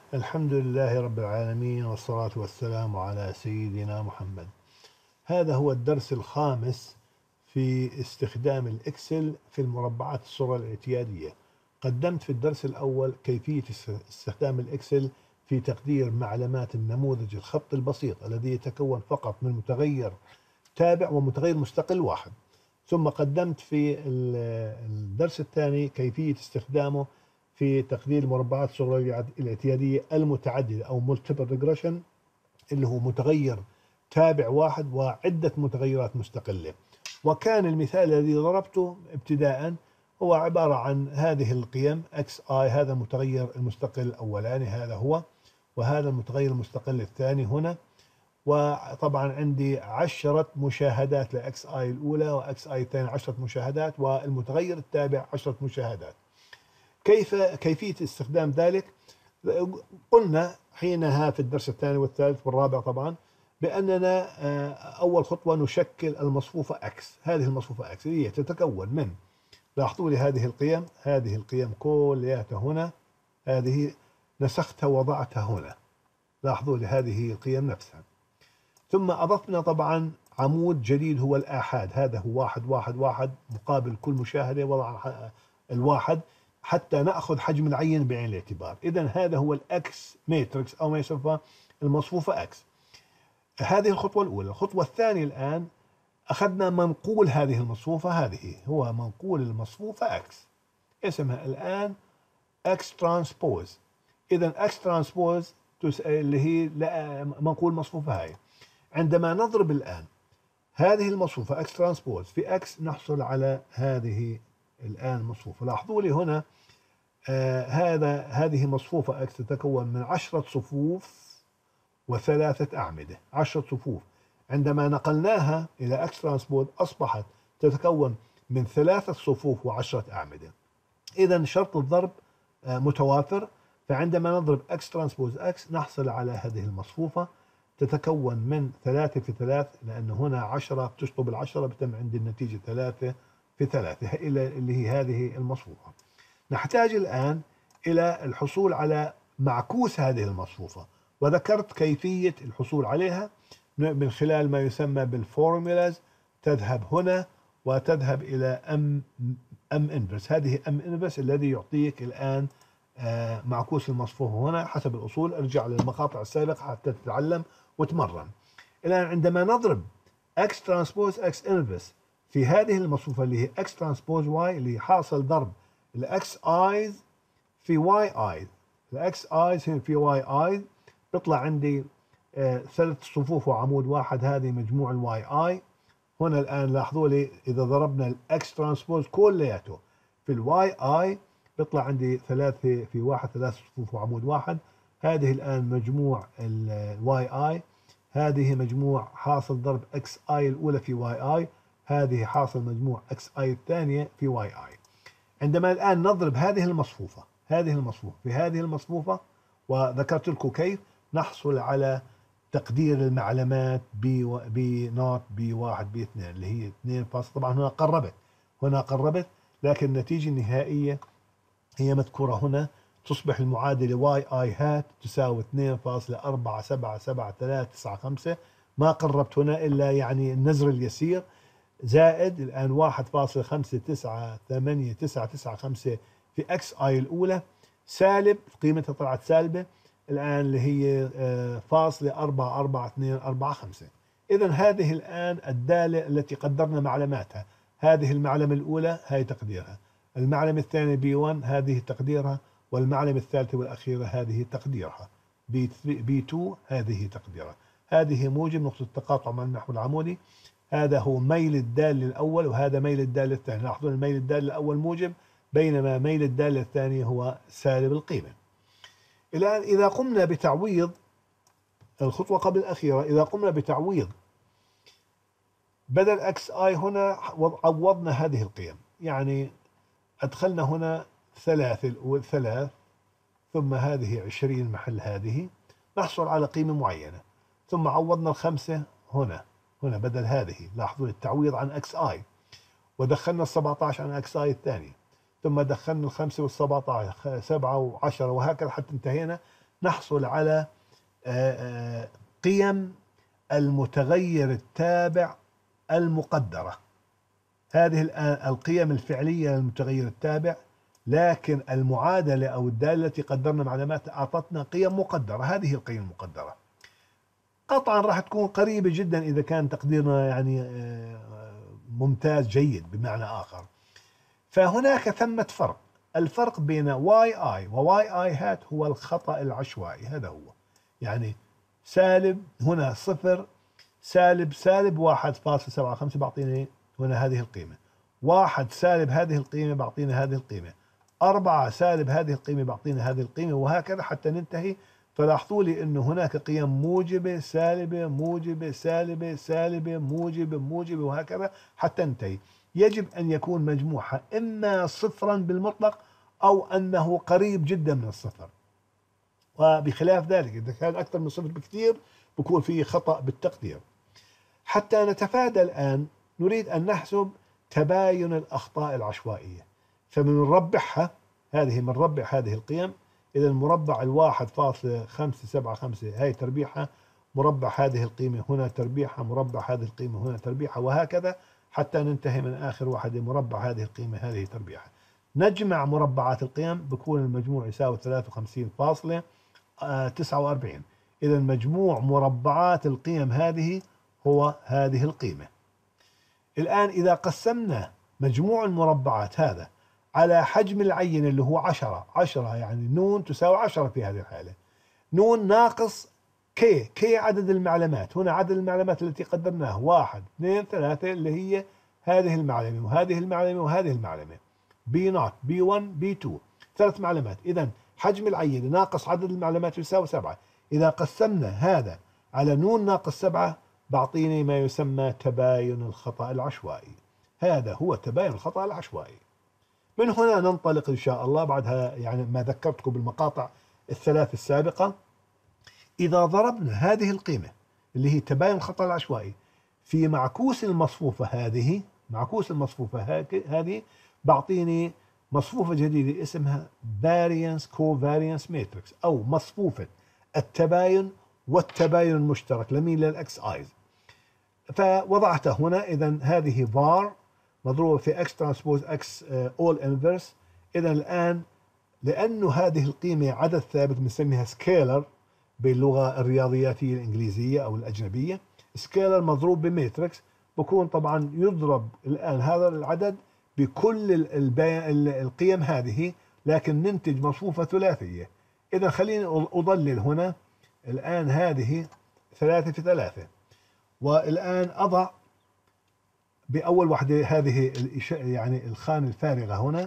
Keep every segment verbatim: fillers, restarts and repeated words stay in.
الحمد لله رب العالمين، والصلاة والسلام على سيدنا محمد. هذا هو الدرس الخامس في استخدام الإكسل في المربعات الصغرى الاعتيادية. قدمت في الدرس الأول كيفية استخدام الإكسل في تقدير معلومات النموذج الخط البسيط الذي يتكون فقط من متغير تابع ومتغير مستقل واحد. ثم قدمت في الدرس الثاني كيفية استخدامه في تقدير المربعات الصغرى الاعتيادية المتعددة أو multiple regression، اللي هو متغير تابع واحد وعدة متغيرات مستقلة. وكان المثال الذي ضربته ابتداء هو عبارة عن هذه القيم xi، هذا المتغير المستقل الأولاني هذا هو، وهذا المتغير المستقل الثاني هنا. وطبعا عندي عشرة مشاهدات لإكس آي الأولى وإكس آي الثانية عشرة مشاهدات، والمتغير التابع عشرة مشاهدات. كيف كيفية استخدام ذلك؟ قلنا حينها في الدرس الثاني والثالث والرابع طبعا بأننا أول خطوة نشكل المصفوفة X. هذه المصفوفة X هي تتكون من، لاحظوا لي هذه القيم، هذه القيم كلها هنا، هذه نسختها وضعتها هنا، لاحظوا لي هذه القيم نفسها. ثم أضفنا طبعا عمود جديد هو الآحاد، هذا هو واحد واحد واحد مقابل كل مشاهدة وضع الواحد حتى نأخذ حجم العين بعين الاعتبار. إذن هذا هو الأكس ماتريكس أو ما يسمى المصفوفة أكس. هذه الخطوة الأولى. الخطوة الثانية الآن أخذنا منقول هذه المصفوفة، هذه هو منقول المصفوفة أكس، اسمها الآن أكس ترانسبوز. إذن أكس ترانسبوز اللي هي منقول مصفوفة هاي. عندما نضرب الآن هذه المصفوفة X ترانسبوز في X نحصل على هذه الآن مصفوفة. لاحظوا لي هنا آه هذا هذه مصفوفة X تتكون من عشرة صفوف وثلاثة أعمدة، عشرة صفوف. عندما نقلناها إلى X ترانسبوز أصبحت تتكون من ثلاثة صفوف وعشرة أعمدة. إذا شرط الضرب آه متوافر، فعندما نضرب X ترانسبوز X نحصل على هذه المصفوفة تتكون من ثلاثة في ثلاث، لأن هنا عشرة بتشطب العشرة بتم عندي النتيجة ثلاثة في ثلاثة اللي هي هذه المصفوفة. نحتاج الآن إلى الحصول على معكوس هذه المصفوفة، وذكرت كيفية الحصول عليها من خلال ما يسمى بالفورمولاز. تذهب هنا وتذهب إلى أم أم إنفرس، هذه أم إنفرس الذي يعطيك الآن معكوس المصفوفة هنا حسب الأصول. ارجع للمقاطع السابقة حتى تتعلم وتمرن. الآن عندما نضرب X ترانسبوز X inverse في هذه المصفوفة اللي هي X ترانسبوز Y، اللي حاصل ضرب ال X I's في Y I's، ال X I's في Y I's بيطلع عندي آه ثلاث صفوف وعمود واحد، هذه مجموع ال Y I. هنا الآن لاحظوا لي إذا ضربنا ال X ترانسبوز كلياته في ال Y I بيطلع عندي ثلاثة في واحد، ثلاث صفوف وعمود واحد. هذه الآن مجموع ال واي آي، هذه مجموع حاصل ضرب اكس اي الأولى في واي آي، هذه حاصل مجموع اكس اي الثانية في واي آي. عندما الآن نضرب هذه المصفوفة هذه المصفوفة في هذه المصفوفة، وذكرت لكم كيف نحصل على تقدير المعلومات بي و... بي نوت بي واحد بي اثنين اللي هي اثنين فاصلة. طبعا هنا قربت هنا قربت لكن النتيجة النهائية هي مذكورة هنا، تصبح المعادلة واي اي هات تساوي اثنين فاصلة أربعة سبعة سبعة ثلاثة تسعة خمسة. ما قربت هنا إلا يعني النزر اليسير، زائد الآن واحد فاصلة خمسة تسعة ثمانية تسعة تسعة خمسة في اكس اي الأولى، سالب قيمتها طلعت سالبة الآن اللي هي فاصلة أربعة أربعة اثنين أربعة خمسة. إذا هذه الآن الدالة التي قدرنا معلوماتها. هذه المعلومة الأولى هي تقديرها، المعلمة الثانية بي واحد هذه تقديرها، والمعلمة الثالثة والأخيرة هذه تقديرها، بي ثلاثة بي اثنين هذه تقديرها. هذه موجب نقطة التقاطع مع النحو العمودي. هذا هو ميل الدالة الأول وهذا ميل الدالة الثاني. لاحظوا الميل الدالة الأول موجب، بينما ميل الدالة الثانية هو سالب القيمة. الآن إذا قمنا بتعويض الخطوة قبل الأخيرة، إذا قمنا بتعويض بدل اكس اي هنا عوضنا هذه القيم، يعني أدخلنا هنا ثلاثة الأول ثلاث، ثم هذه عشرين محل هذه، نحصل على قيمة معينة. ثم عوضنا الخمسة هنا هنا بدل هذه، لاحظوا التعويض عن اكس اي، ودخلنا السبعة عشر عن اكس اي الثاني، ثم دخلنا الخمسة والسبعة عشر سبعة وعشرة وهكذا حتى انتهينا نحصل على قيم المتغير التابع المقدرة. هذه الآن القيم الفعلية للمتغير التابع، لكن المعادلة أو الدالة التي قدرنا معلومات أعطتنا قيم مقدرة. هذه القيم المقدرة قطعا راح تكون قريبة جدا إذا كان تقديرنا يعني ممتاز جيد بمعنى آخر. فهناك ثمة فرق. الفرق بين واي اي وواي اي هات هو الخطأ العشوائي. هذا هو يعني سالب هنا صفر، سالب سالب واحد فاصل سبعة خمسة بعطيني هنا هذه القيمة، واحد سالب هذه القيمة بعطينا هذه القيمة، أربعة سالب هذه القيمة بعطينا هذه القيمة، وهكذا حتى ننتهي. فلاحظوا لي أنه هناك قيم موجبة سالبة موجبة سالبة سالبة موجبة موجبة وهكذا حتى ننتهي. يجب أن يكون مجموعها إما صفرا بالمطلق أو أنه قريب جدا من الصفر، وبخلاف ذلك إذا كان أكثر من صفر بكثير بكون فيه خطأ بالتقدير. حتى نتفادى الآن نريد أن نحسب تباين الأخطاء العشوائية، فبنربحها. هذه بنربع هذه القيم. إذا المربع الواحد فاصلة خمسة سبعة خمسة هاي تربيحها، مربع هذه القيمة هنا تربيحها، مربع هذه القيمة هنا تربيحها، وهكذا حتى ننتهي من آخر واحدة مربع هذه القيمة هذه تربيحها. نجمع مربعات القيم بكون المجموع يساوي ثلاثة وخمسين فاصلة تسعة وأربعين. إذا مجموع مربعات القيم هذه هو هذه القيمة. الآن إذا قسمنا مجموع المربعات هذا على حجم العينة اللي هو عشرة، عشرة يعني نون تساوي عشرة في هذه الحالة، نون ناقص كي، كي عدد المعلومات. هنا عدد المعلومات التي قدرناها واحد اثنين ثلاثة اللي هي هذه المعلومة وهذه المعلومة وهذه المعلومة، بي نوت بي واحد بي اثنين، ثلاث معلومات. إذا حجم العينة ناقص عدد المعلومات يساوي سبعة. إذا قسمنا هذا على نون ناقص سبعة بعطيني ما يسمى تباين الخطأ العشوائي. هذا هو تباين الخطأ العشوائي. من هنا ننطلق إن شاء الله بعدها يعني ما ذكرتكم بالمقاطع الثلاث السابقة. إذا ضربنا هذه القيمة اللي هي تباين الخطأ العشوائي في معكوس المصفوفة هذه، معكوس المصفوفة هذه بعطيني مصفوفة جديدة اسمها variance covariance matrix أو مصفوفة التباين والتباين المشترك لمين؟ للإكس آيز. فوضعتها هنا. إذا هذه var مضروبة في x transpose x all inverse. إذا الآن لأنه هذه القيمة عدد ثابت بنسميها سكيلر باللغة الرياضياتية الإنجليزية أو الأجنبية، سكيلر مضروب بماتريكس بكون طبعا يضرب الآن هذا العدد بكل القيم هذه، لكن ننتج مصفوفة ثلاثية. إذا خليني أضلل هنا الآن هذه ثلاثة في ثلاثة، والآن أضع بأول وحدة هذه يعني الخانة الفارغة هنا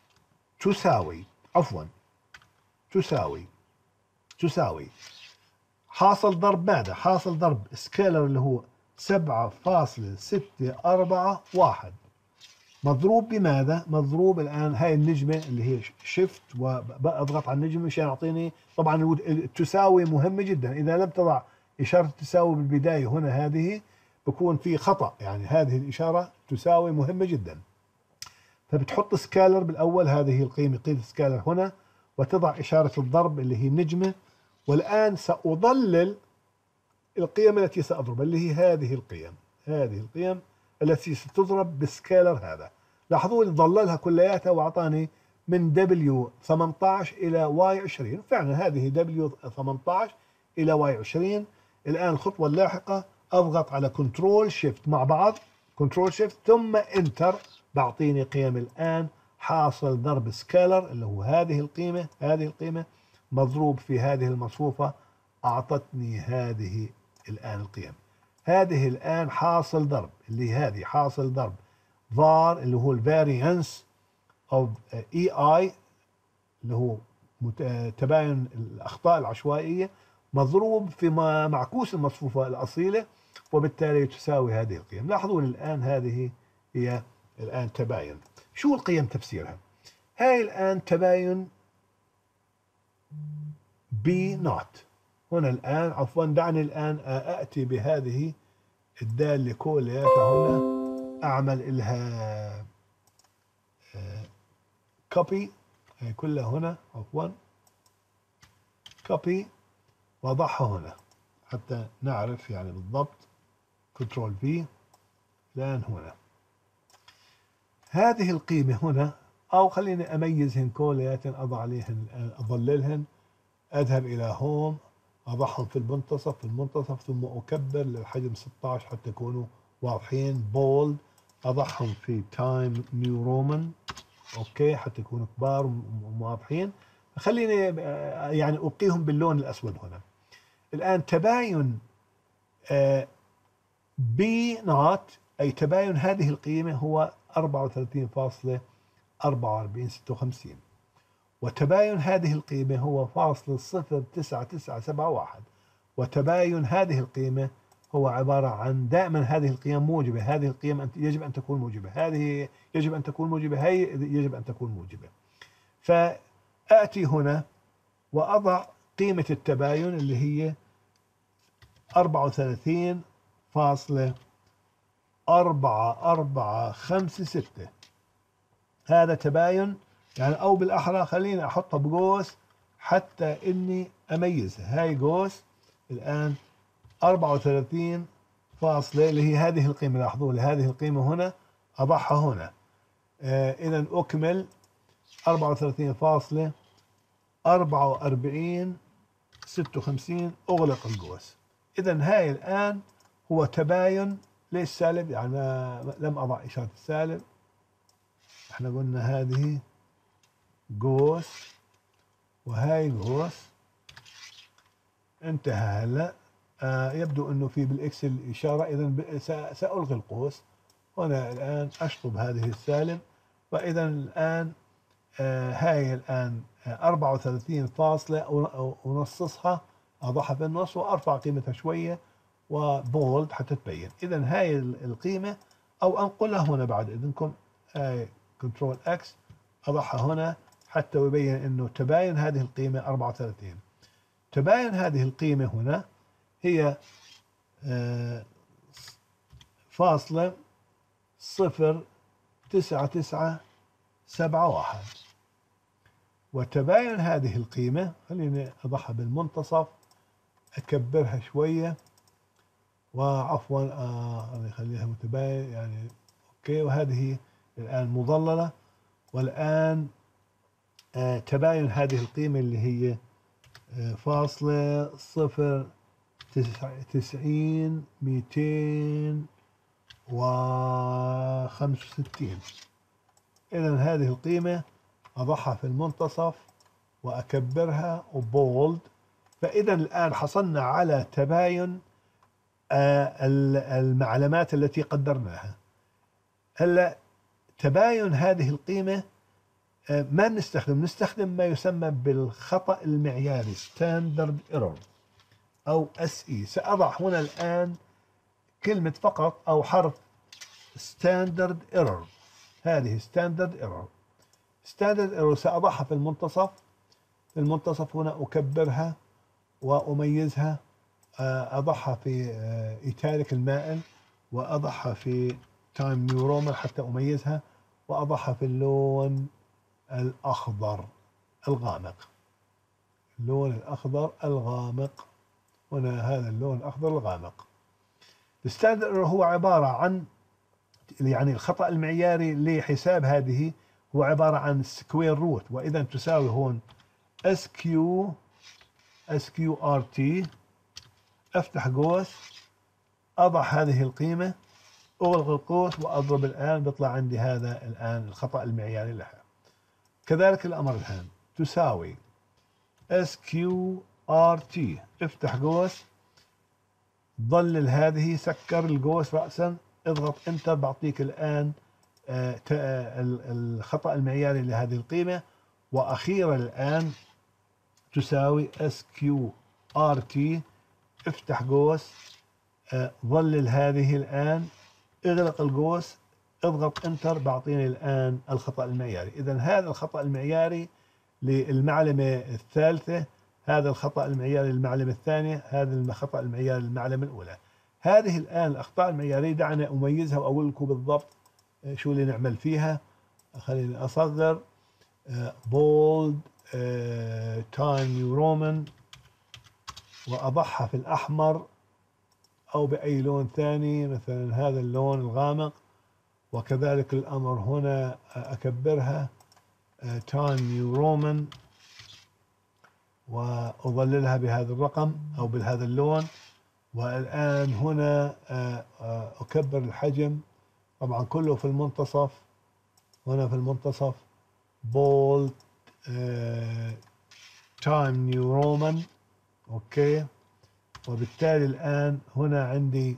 تساوي عفوا تساوي تساوي حاصل ضرب ماذا؟ حاصل ضرب سكيلر اللي هو سبعة فاصلة ستة أربعة واحد مضروب بماذا؟ مضروب الآن هاي النجمة اللي هي شيفت وأضغط على النجمة مشان يعطيني. طبعا التساوي مهمة جدا. إذا لم تضع إشارة التساوي بالبداية هنا هذه بكون في خطأ، يعني هذه الإشارة تساوي مهمة جدا. فبتحط سكالر بالأول هذه القيمة قيمة سكالر هنا وتضع إشارة الضرب اللي هي النجمة. والآن سأضلل القيم التي سأضرب اللي هي هذه القيم، هذه القيم التي ستضرب بالسكالر هذا. لاحظوا لي ضللها كلياتها وأعطاني من دبليو ثمانية عشر إلى واي عشرين. فعلا هذه دبليو ثمانية عشر إلى واي عشرين. الآن الخطوة اللاحقة أضغط على كنترول شيفت مع بعض، كنترول شيفت ثم انتر، بعطيني قيم الآن حاصل ضرب سكالر اللي هو هذه القيمة، هذه القيمة مضروب في هذه المصفوفة أعطتني هذه الآن القيم. هذه الآن حاصل ضرب اللي هذه حاصل ضرب var اللي هو الفاريانس of اي اي اللي هو تباين الأخطاء العشوائية مضروب في معكوس المصفوفة الأصيلة، وبالتالي تساوي هذه القيم. لاحظوا الآن هذه هي الآن تباين. شو القيم تفسيرها؟ هاي الآن تباين بي نوت. هنا الآن عفوا دعني الآن أأتي بهذه الدالة كلها هنا أعمل لها كوبي هي كلها هنا عفوا كوبي وأضعها هنا حتى نعرف يعني بالضبط. كنترول في الآن هنا هذه القيمة هنا، أو خليني أميزهن كلياتن، أضع عليهن أظللهن، أذهب إلى هوم، أضعهم في المنتصف في المنتصف ثم أكبر للحجم ستة عشر حتى يكونوا واضحين. بولد أضعهم في تايم نيو رومان، أوكي، حتى يكونوا كبار وواضحين. خليني يعني أبقيهم باللون الأسود هنا. الآن تباين بي نوت أي تباين هذه القيمة هو أربعة وثلاثين فاصلة أربعة وأربعين ستة وخمسين، وتباين هذه القيمة هو فاصل صفر تسعة تسعة سبعة واحد، وتباين هذه القيمة هو عبارة عن دائما هذه القيم موجبة، هذه القيم يجب أن تكون موجبة، هذه يجب أن تكون موجبة، هي يجب أن تكون موجبة. فأتي هنا وأضع قيمة التباين اللي هي أربعة وثلاثين فاصلة أربعة أربعة خمسة ستة. هذا تباين يعني، أو بالأحرى خليني أحطها بقوس حتى إني أميزها. هاي قوس الآن أربعة وثلاثين فاصلة اللي هي هذه القيمة، لاحظوا لي هذه القيمة هنا أضعها هنا. آه إذا أكمل أربعة وثلاثين فاصلة أربعة وأربعين ستة وخمسين، أغلق القوس. إذا هاي الآن هو تباين. ليش سالب؟ يعني لم أضع إشارة السالب. احنا قلنا هذه قوس وهاي قوس. انتهى هلا. آه يبدو انه في بالاكسل اشاره، اذا سالغي القوس هنا. الان اشطب هذه السالب، واذا الان آه هاي الان آه أربعة وثلاثين فاصلة ونصصها، اضعها في النص وارفع قيمتها شويه وبولد حتى تبين. اذا هاي القيمه، او انقلها هنا بعد اذنكم. هاي كنترول اكس اضعها هنا حتى يبين انه تباين هذه القيمه أربعة وثلاثين. تباين هذه القيمه هنا هي فاصلة صفر تسعة تسعة سبعة واحد، وتباين هذه القيمة خليني أضعها بالمنتصف، أكبرها شوية، وعفوا آه خليها متباين يعني أوكي. وهذه الآن مظللة. والآن آه تباين هذه القيمة اللي هي آه فاصلة صفر تسعين مئتين وخمسة وستين. إذا هذه القيمة أضعها في المنتصف وأكبرها وبولد. فإذا الآن حصلنا على تباين المعلومات التي قدرناها. هلا تباين هذه القيمة ما نستخدم نستخدم ما يسمى بالخطأ المعياري Standard Error أو إس إي. سأضع هنا الآن كلمة فقط أو حرف Standard Error. هذه Standard Error. Standard Error سأضعها في المنتصف. في المنتصف هنا أكبرها وأميزها، أضعها في إيتاليك المائل، وأضعها في تايم نيو رومان حتى أميزها، وأضعها في اللون الأخضر الغامق. اللون الأخضر الغامق هنا، هذا اللون الأخضر الغامق. الستاندرد ايرور هو عبارة عن يعني الخطأ المعياري لحساب هذه، هو عبارة عن سكوير روت. وإذا تساوي هون اس كيو اس كيو ار تي، افتح قوس، اضع هذه القيمة، اغلق القوس واضرب. الآن بيطلع عندي هذا الآن الخطأ المعياري لها. كذلك الأمر الآن تساوي اس كيو ار تي، افتح قوس، ضلل هذه، سكر القوس رأسا، اضغط انتر، بعطيك الآن الخطأ المعياري لهذه القيمة. وأخيرا الآن تساوي اس كيو ار تي، افتح قوس، ظلل هذه الآن، اغلق القوس، اضغط انتر، بعطيني الآن الخطأ المعياري. إذا هذا الخطأ المعياري للمعلمة الثالثة، هذا الخطأ المعياري للمعلمة الثانية، هذا الخطأ المعياري للمعلمة الأولى. هذه الآن الأخطاء المعيارية دعني أميزها وأقول لكم بالضبط شو اللي نعمل فيها. خليني أصغر. بولد تايم نيو رومان وأضعها في الأحمر أو بأي لون ثاني، مثلا هذا اللون الغامق. وكذلك الأمر هنا أكبرها تايم نيو رومان وأظللها بهذا الرقم أو بهذا اللون. والآن هنا أكبر الحجم، طبعا كله في المنتصف، هنا في المنتصف بولد تايم نيو رومان. أوكي، وبالتالي الآن هنا عندي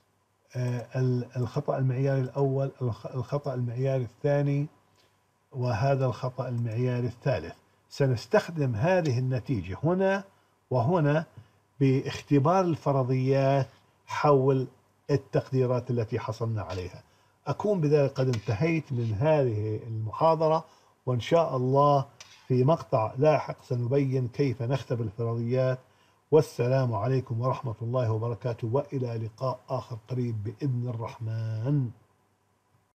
الخطأ المعياري الأول، الخطأ المعياري الثاني، وهذا الخطأ المعياري الثالث. سنستخدم هذه النتيجة هنا وهنا باختبار الفرضيات حول التقديرات التي حصلنا عليها. أكون بذلك قد انتهيت من هذه المحاضرة، وإن شاء الله في مقطع لاحق سنبين كيف نختبر الفرضيات. والسلام عليكم ورحمة الله وبركاته، وإلى لقاء آخر قريب بإذن الرحمن.